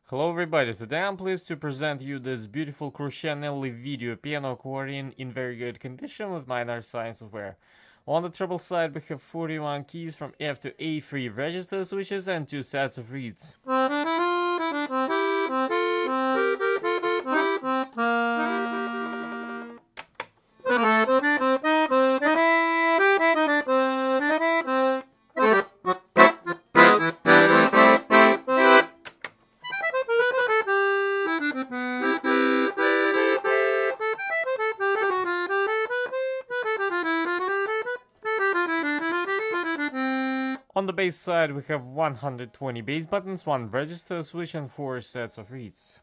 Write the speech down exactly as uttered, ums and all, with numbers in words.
Hello everybody, today I'm pleased to present you this beautiful Crucianelli video piano accordion in very good condition with minor signs of wear. On the treble side we have forty-one keys from F to A, three register switches and two sets of reeds. On the bass side we have one hundred twenty bass buttons, one register switch and four sets of reeds.